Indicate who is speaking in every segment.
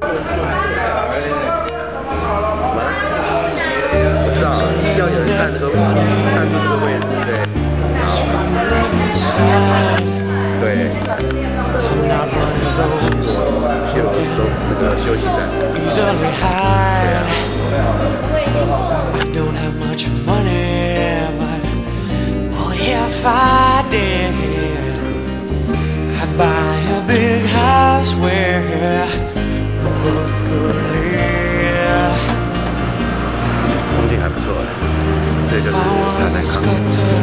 Speaker 1: 我知道要有人站这个位置，对。那个休息站。对啊。
Speaker 2: I don't have much money, but oh, if I did, I'd buy a big house where we both could live.
Speaker 1: 风景还不错，这就是南南康。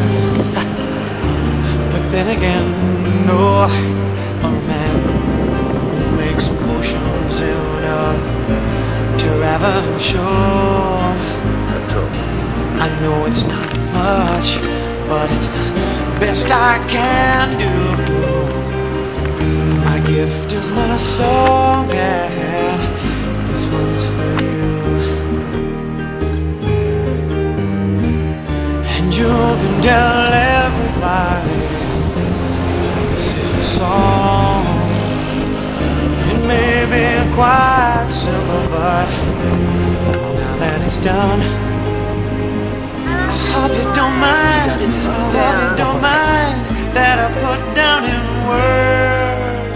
Speaker 2: But then again, no, a man who makes potions in a Taravan shore. I know it's not much, but it's the best I can do. My gift is my song, and this one's for you. And you can tell everybody this is your song. It may be quite simple, but now that it's done, I hope you don't mind, I hope you don't mind that I put down in words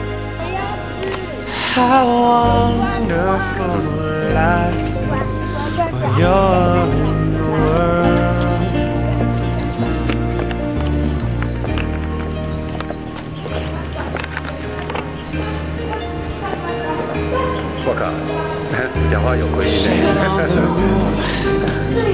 Speaker 2: how wonderful life when you're in the world.
Speaker 1: 我靠，讲话有回音。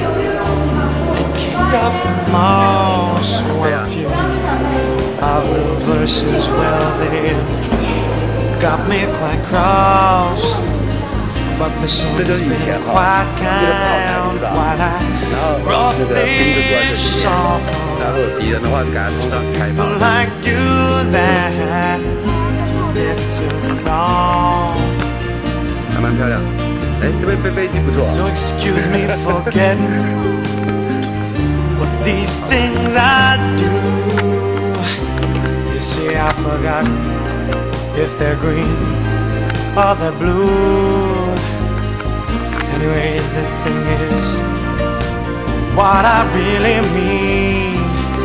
Speaker 2: Got from all so a few of the verses, well, they got me quite cross. But the song's been quite kind while I wrote this song. People like you that get too long.
Speaker 1: 还蛮漂亮，哎，这边背景不错。
Speaker 2: So excuse me for getting these things I do. You see, I forgot if they're green or they're blue. Anyway, the thing is, what I really mean,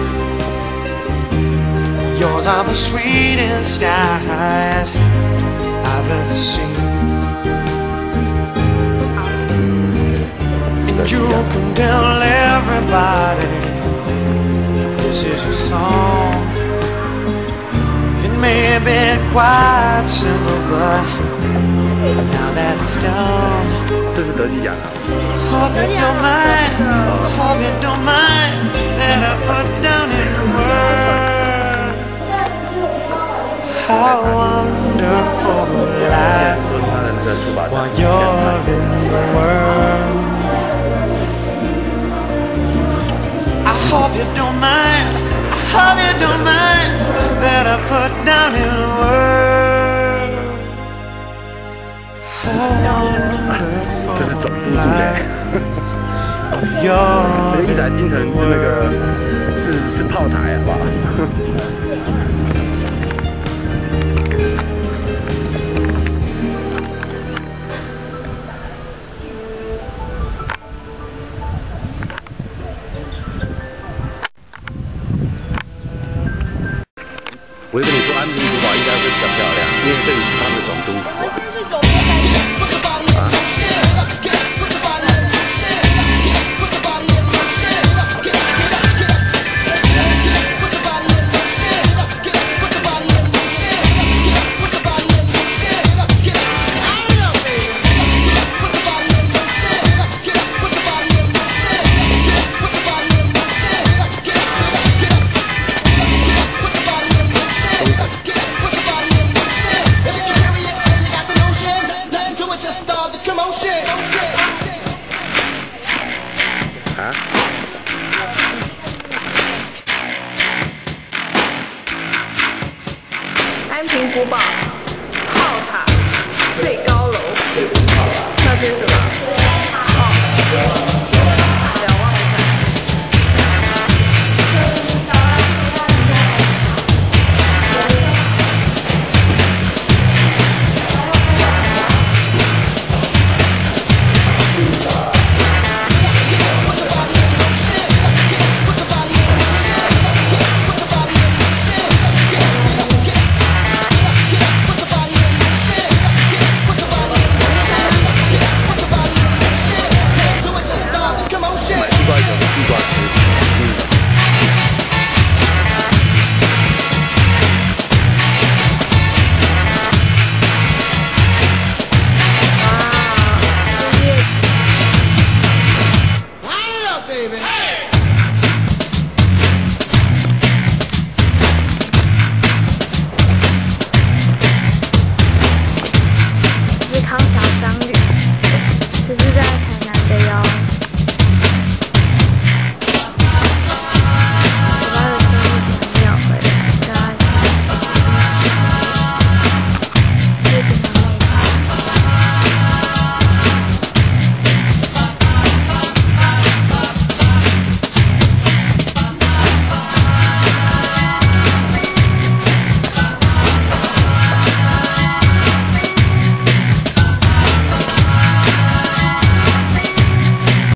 Speaker 2: yours are the sweetest eyes I've ever seen. And you can tell everybody this is your song. It may be quite simple, but now that it's done,
Speaker 1: 这是得几奖啊？
Speaker 2: hope you don't mind, hope you don't mind that I put down in words how wonderful life while you're in the world. I hope you don't mind, I hope you don't mind that I put down in words how wonderful life while you're in the world.
Speaker 1: 是炮台吧？我就跟你说，安平古堡应该会比较漂亮，因为这里是他们的总督府啊。
Speaker 3: 安平古堡炮塔最高楼，那边是吧？